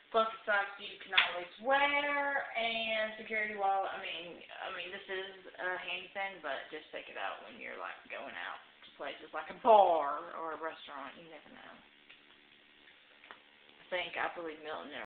Plus the socks you can always wear, and security wallet. I mean, this is a handy thing, but just take it out when you're like going out to places like a bar or a restaurant. You never know. I believe Milton